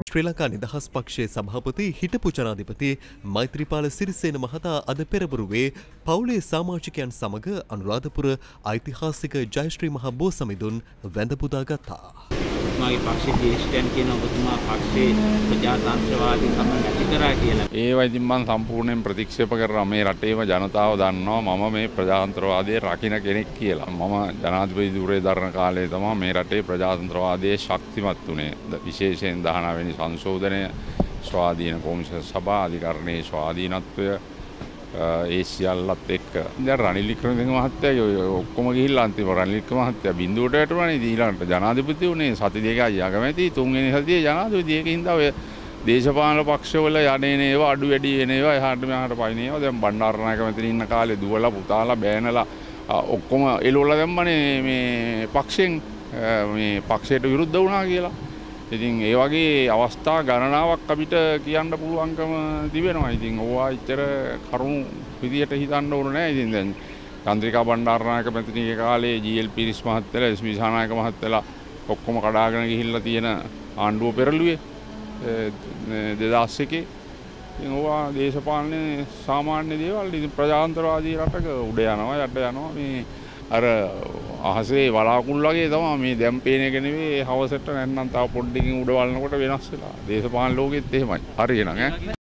ශ්‍රී ලංකා නිදහස් පක්ෂයේ සභාපති හිටපු ජනාධිපති මෛත්‍රීපාල සිරිසේන මහතා අද පෙරවරුවේ පවුලේ සමාජිකයන් සමග අනුරාධපුර ඓතිහාසික ජයශ්‍රී මහ බෝසමිඳුන් වැඳ පුදා ගත්තා. මාගේ පක්ෂයේ ජ්‍යෙෂ්ඨයන් කියන ඔබතුමා පක්ෂයේ ප්‍රජාතන්ත්‍රවාදීකම නැති කරා කියලා. ඒවා ඉතින් මම සම්පූර්ණයෙන් ප්‍රතික්ෂේප කරනවා. මේ රටේම ජනතාව දන්නවා මම මේ ප්‍රජාතන්ත්‍රවාදයේ රකින්න කෙනෙක් කියලා. මම ජනාධිපති ධුරේ දරන කාලේ තමයි මේ රටේ ප්‍රජාතන්ත්‍රවාදයේ ශක්තිමත් වුණේ. විශේෂයෙන් 19 වෙනි සංශෝධනය, ස්වාධීන කොමිෂන් සභා, අධිකරණයේ ස්වාධීනත්වය, ඒ සියල්ලත් එක්ක දැන් රනිල් වික්‍රමසිංහ මහත්තයා ඔක්කොම ගිහිල්ලා අන්තිම රනිල් වික්‍රම මහත්තයා බිඳුවට වැටුණානේ. ඊළඟට ජනාධිපති වුණේ සති දෙකයි අගමැති, තුන්වෙනි සතියේ ජනාධිපති. ඒකින්ද ඔය දේශපාලන පක්ෂවල යන්නේ ඒවා අඩු වැඩි වෙන ඒවා එහාට මෙහාට පයින් ඒවා දැන් බණ්ඩාරනායක මෙතන ඉන්න කාලේ දුවලා පුතාලා බෑනලා ඔක්කොම එළවලා දැම්මනේ මේ පක්ෂයෙන් මේ පක්ෂයට විරුද්ධ වුණා කියලා. ඉතින් ඒ වගේ අවස්ථා ගණනාවක් අපිට කියන්න පුළුවන්කම තිබෙනවා. ඉතින් ඕවා ඉතර කරුණු විදියට හිතන්න ඕන නෑ. ඉතින් දැන් චන්ද්‍රිකා බණ්ඩාරනායක මැතිණියගේ කාලේ ජී.එල්. පිරිස් මහත්තයලා, එස්.බී. සානායක මහත්තයලා ඔක්කොම කඩාගෙන ගිහිල්ලා තියෙන ආණ්ඩුව පෙරළුවේ 2001. ඉතින් ඕවා දේශපාලනේ සාමාන්‍ය දේවල්. ඉතින් ප්‍රජාතන්ත්‍රවාදී රටක උඩ යනවා යට යනවා. මේ අර අහසේ වලාකුළු වගේ තමයි මේ දැන් පේන එක නෙවෙයි හවසට නැත්නම් තව පොඩ්ඩකින් උඩ වළනකොට වෙනස් වෙලා. දේශපාලන ලෝකෙත් එහෙමයි. හරියනම් ඈ